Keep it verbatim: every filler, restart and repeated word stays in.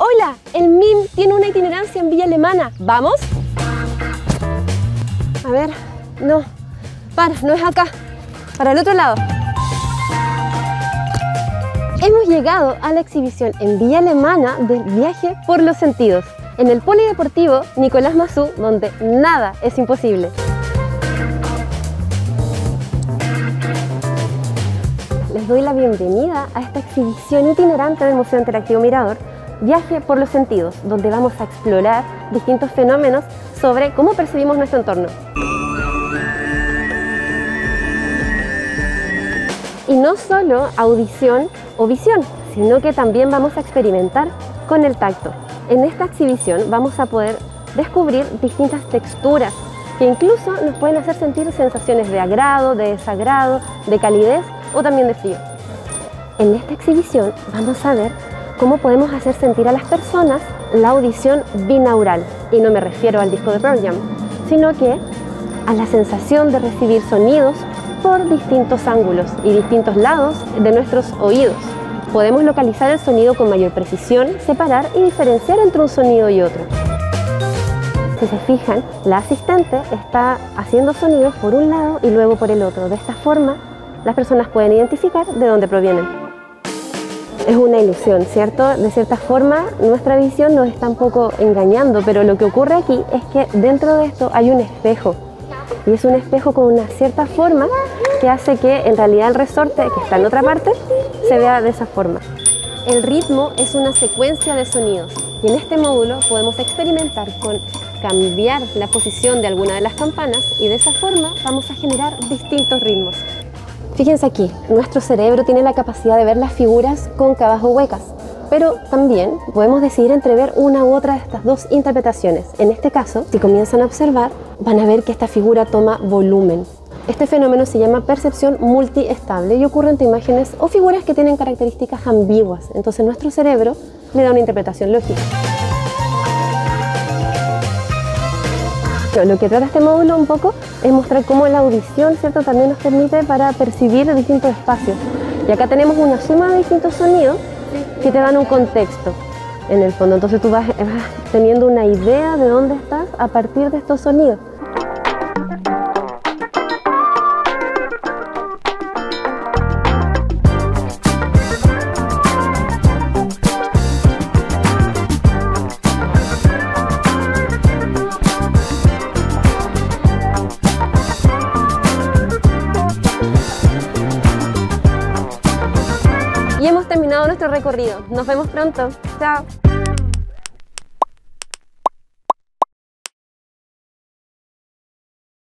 ¡Hola! El M I M tiene una itinerancia en Villa Alemana. ¿Vamos? A ver, no. Para, no es acá. Para el otro lado. Hemos llegado a la exhibición en Villa Alemana del Viaje por los Sentidos, en el Polideportivo Nicolás Massú, donde nada es imposible. Les doy la bienvenida a esta exhibición itinerante del Museo Interactivo Mirador, Viaje por los Sentidos, donde vamos a explorar distintos fenómenos sobre cómo percibimos nuestro entorno. Y no solo audición o visión, sino que también vamos a experimentar con el tacto. En esta exhibición vamos a poder descubrir distintas texturas que incluso nos pueden hacer sentir sensaciones de agrado, de desagrado, de calidez o también de frío. En esta exhibición vamos a ver cómo podemos hacer sentir a las personas la audición binaural. Y no me refiero al disco de Pearl Jam, sino que a la sensación de recibir sonidos por distintos ángulos y distintos lados de nuestros oídos. Podemos localizar el sonido con mayor precisión, separar y diferenciar entre un sonido y otro. Si se fijan, la asistente está haciendo sonidos por un lado y luego por el otro. De esta forma, las personas pueden identificar de dónde provienen. Es una ilusión, ¿cierto? De cierta forma, nuestra visión nos está un poco engañando, pero lo que ocurre aquí es que dentro de esto hay un espejo. Y es un espejo con una cierta forma que hace que en realidad el resorte, que está en otra parte, se vea de esa forma. El ritmo es una secuencia de sonidos y en este módulo podemos experimentar con cambiar la posición de alguna de las campanas y de esa forma vamos a generar distintos ritmos. Fíjense aquí, nuestro cerebro tiene la capacidad de ver las figuras cóncavas o huecas, pero también podemos decidir entrever una u otra de estas dos interpretaciones. En este caso, si comienzan a observar, van a ver que esta figura toma volumen. Este fenómeno se llama percepción multiestable y ocurre ante imágenes o figuras que tienen características ambiguas. Entonces nuestro cerebro le da una interpretación lógica. Lo que trata este módulo un poco es mostrar cómo la audición, ¿cierto?, también nos permite para percibir distintos espacios. Y acá tenemos una suma de distintos sonidos que te dan un contexto en el fondo. Entonces tú vas, vas teniendo una idea de dónde estás a partir de estos sonidos. Y hemos terminado nuestro recorrido. Nos vemos pronto. Chao.